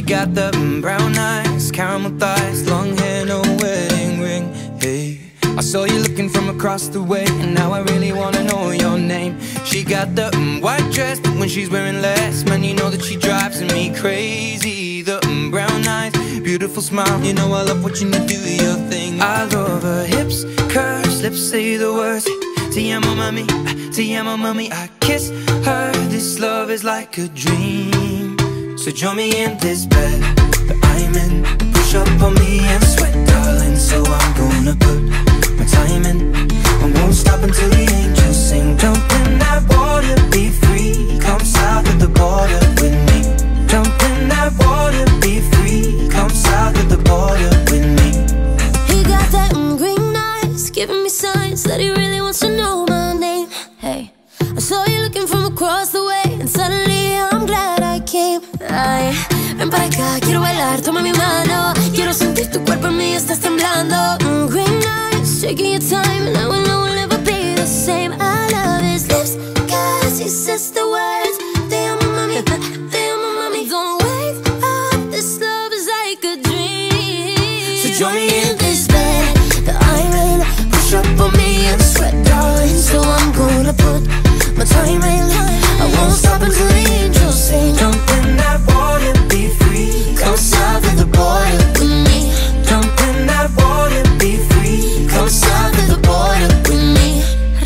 got the brown eyes, caramel thighs, long hair, no wedding ring. Hey, I saw you looking from across the way, and now I really wanna know your name. She got the white dress, but when she's wearing less, man, you know that she drives me crazy. The brown eyes, beautiful smile, you know I love watching you do your thing. I love her hips, curves, lips say the words. Te amo mami, te amo mami. I kiss her, this love is like a dream. So join me in this bed that I'm in. Push up on me and sweat, darling. So I'm gonna put my time in. I won't stop until the angels sing. Jump in that water, be free. Come south of the border with me. Jump in that water, be free. Come south of the border with me. He got that green eyes, giving me signs that he really wants to know my name. Hey, I saw you looking from across the way, and suddenly I'm glad I came. Ay, ven para acá, quiero bailar, toma mi mano. Quiero sentir tu cuerpo en mí, estás temblando. Green eyes, taking your time, and I will know we'll never be the same. I love his lips, cause he says the words. Te amo mami, te amo mami. Don't wake up, this love is like a dream. So join me in this bed that I'm in. Push up on me and sweat, darling. So I'm gonna put my time in. I won't stop until the angels sing. Jump in that water, be free. Come south of the border with me. Jump in that water, be free. Come south of the border with me.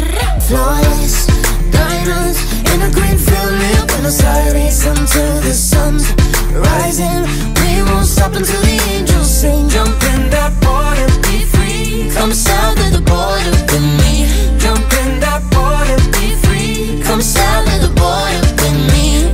Flawless diamonds in a green field near Buenos Aires until the sun's rising. We won't stop until the angels sing. Jump in that water, be free. Come south of the border with me. Jump in that water, be free. Come south of the border with me.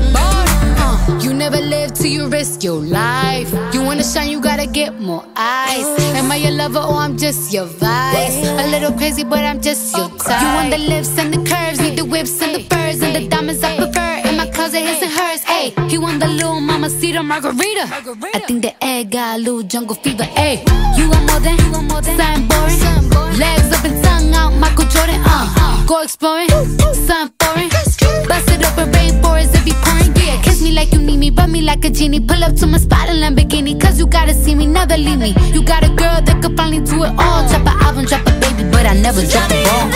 You never live till you risk your life. You wanna shine, you gotta get more eyes. Am I your lover or I'm just your vice? A little crazy, but I'm just your type. You want the lips and the curves, need the whips and the furs and the diamonds I prefer. In my closet, his and hers. Ayy, he want the little mamacita margarita. I think the egg got a little jungle fever. Ayy, you want more than something boring. Legs up and tongue out, Michael Jordan. Go exploring, something foreign. Bust it open, rainforest if you pouring. Yeah, kiss me like you need me, rub me like a genie. Pull up to my spot in Lamborghini, cause you gotta see me, never leave me. You got a girl that could finally do it all. Drop an album, drop a baby, but I never drop a ball.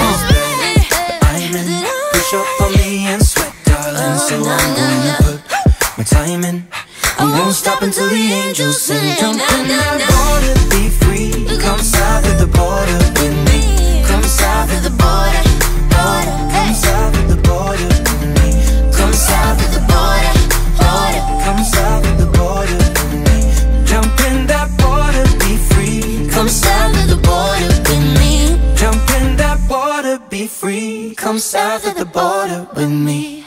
I'm in, push up on me and sweat, darling. So I'm gonna put my time in. I won't stop until the angels sing. Jump in that water, be free. Come south of the border with me. Come south of the border, border. Come south of the border with me. Come south of the border, border. Come south of the border with me. Jump in that water, be free. Come south of the border with me. Jump in that water, be free. Come south of the border with me.